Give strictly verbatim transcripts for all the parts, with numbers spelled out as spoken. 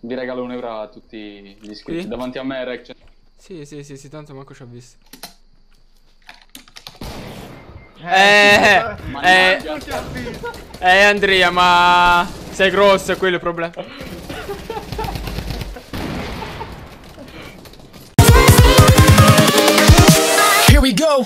Vi regalo un euro a tutti gli iscritti. Qui? Davanti a me, Rec. Sì, sì, sì, sì, tanto manco ci ho visto. Eh, Eh, eh, eh, Andrea, ma sei grosso, è quello il problema. Here we go.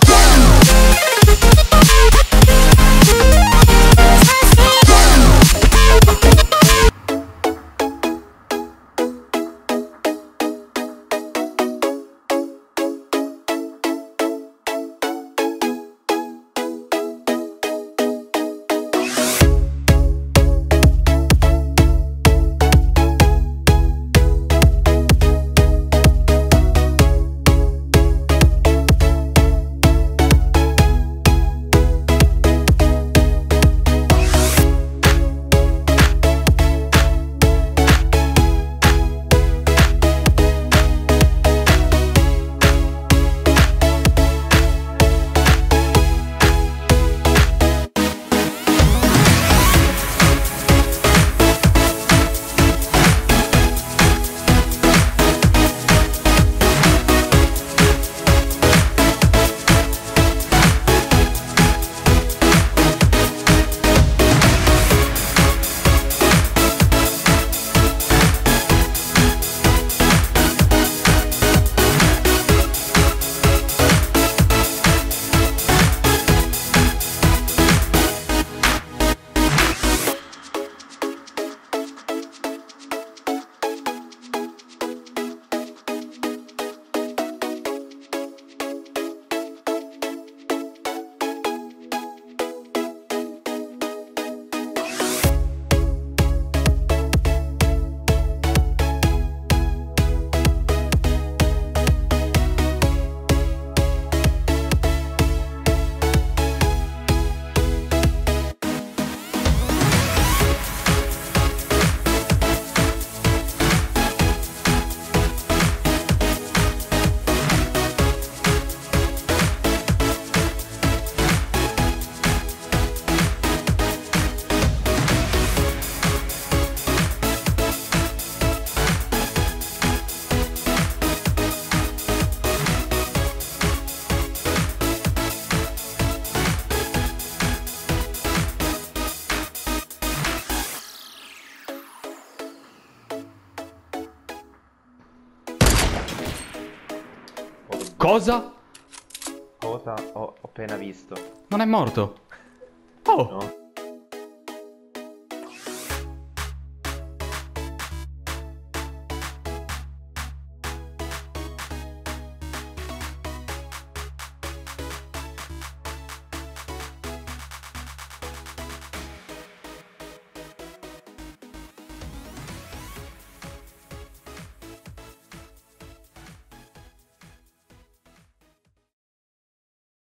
Cosa? Cosa ho, ho appena visto? Non è morto. Oh. No?